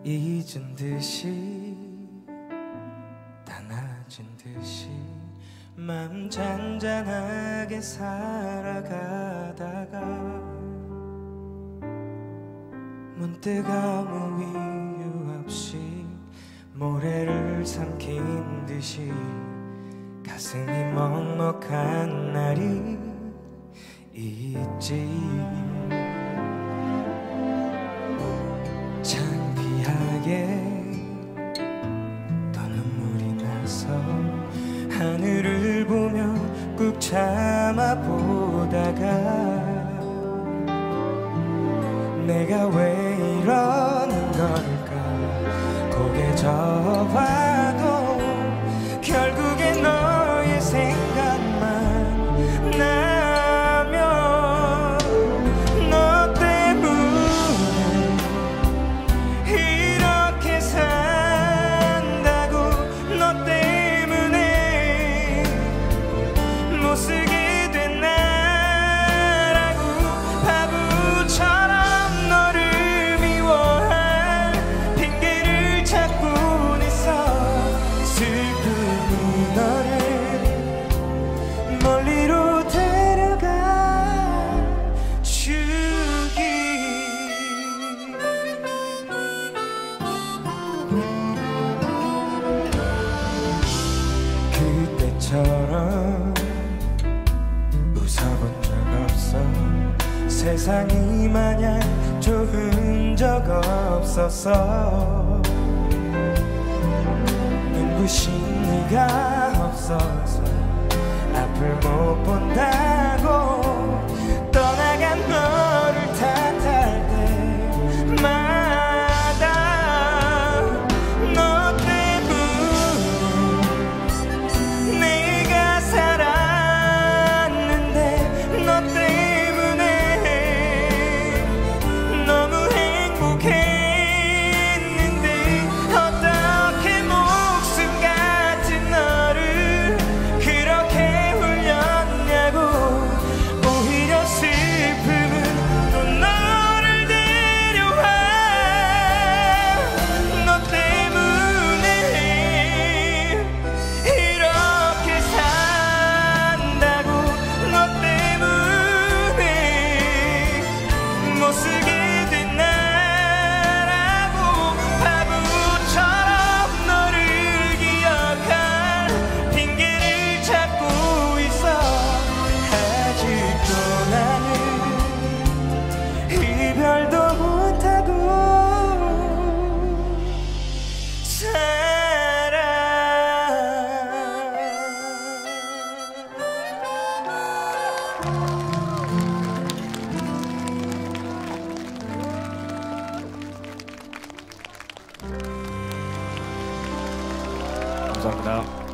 잊은 듯이 단아진 듯이 맘 잔잔하게 살아가다가 문득 아무 이유 없이 모래를 삼킨 듯이 가슴이 먹먹한 날이 있지. 창피하게 또 눈물이 나서 하늘을 보며 꾹 참아보다가 내가 왜 이러는 걸까 고개 저봐도 결국엔 너의 생각만 나면 너 때문에 이렇게 산다고 너 때문에 못 쓰게 된 나라고 바보처럼 너를 미워할 핑계를 찾곤 있어. 슬픔이 너를 멀리로 데려가 주기. 그때처럼 웃어본 적 없어. 세상이 마냥 좋은 적 없었어. 눈부신 네가 없어서 앞을 못 본다고 떠나간 너를 탓할 때마다 너 때문에 내가 살았는데 너 때문에 너무 행복했는데 어떻게 목숨 같은 너를 그렇게 울렸냐고. 오히려 슬픔은 또 너를 데려와. 너 때문에 이렇게 산다고 너 때문에 못 쓰게 된 나라고 바보처럼 너를 기억할 핑계를 찾고 있어. 아직도 나는 이별도 못하고 살아. 감사합니다.